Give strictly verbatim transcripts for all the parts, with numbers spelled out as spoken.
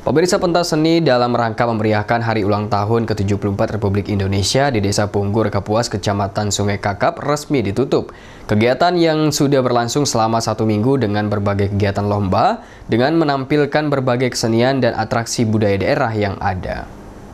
Pemirsa, pentas seni dalam rangka memeriahkan hari ulang tahun ke tujuh puluh empat Republik Indonesia di Desa Punggur Kapuas, Kecamatan Sungai Kakap resmi ditutup. Kegiatan yang sudah berlangsung selama satu minggu dengan berbagai kegiatan lomba, dengan menampilkan berbagai kesenian dan atraksi budaya daerah yang ada.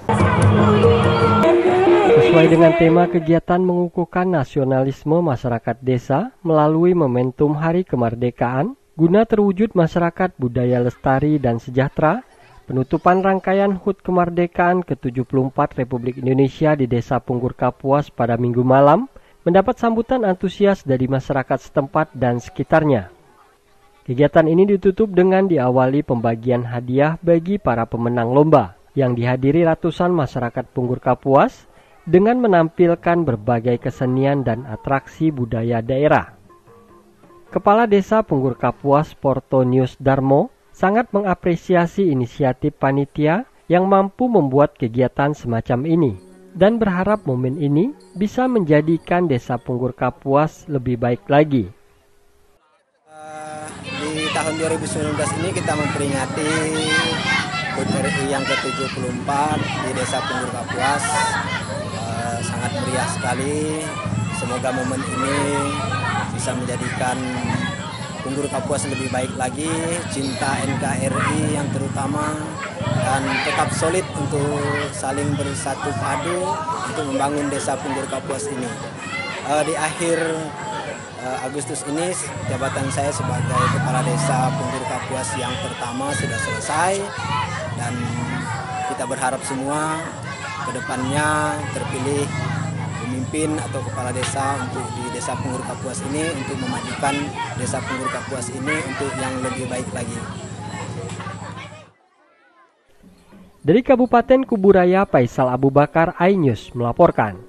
Sesuai dengan tema, kegiatan mengukuhkan nasionalisme masyarakat desa melalui momentum Hari Kemerdekaan, guna terwujud masyarakat budaya lestari dan sejahtera. Penutupan rangkaian H U T Kemerdekaan ke tujuh puluh empat Republik Indonesia di Desa Punggur Kapuas pada Minggu malam mendapat sambutan antusias dari masyarakat setempat dan sekitarnya. Kegiatan ini ditutup dengan diawali pembagian hadiah bagi para pemenang lomba yang dihadiri ratusan masyarakat Punggur Kapuas dengan menampilkan berbagai kesenian dan atraksi budaya daerah. Kepala Desa Punggur Kapuas, Portonius Darmo, sangat mengapresiasi inisiatif panitia yang mampu membuat kegiatan semacam ini dan berharap momen ini bisa menjadikan Desa Punggur Kapuas lebih baik lagi. Uh, di tahun dua ribu sembilan belas ini kita memperingati H U T R I yang ke tujuh puluh empat di Desa Punggur Kapuas. Uh, sangat meriah sekali. Semoga momen ini bisa menjadikan Punggur Kapuas lebih baik lagi, cinta N K R I yang terutama, dan tetap solid untuk saling bersatu padu untuk membangun Desa Punggur Kapuas ini. Uh, di akhir uh, Agustus ini, jabatan saya sebagai Kepala Desa Punggur Kapuas yang pertama sudah selesai, dan kita berharap semua ke depannya terpilih pemimpin atau kepala desa untuk di Desa Punggur Kapuas ini untuk memajukan Desa Punggur Kapuas ini untuk yang lebih baik lagi. Dari Kabupaten Kuburaya, Faisal Abu Bakar, iNews melaporkan.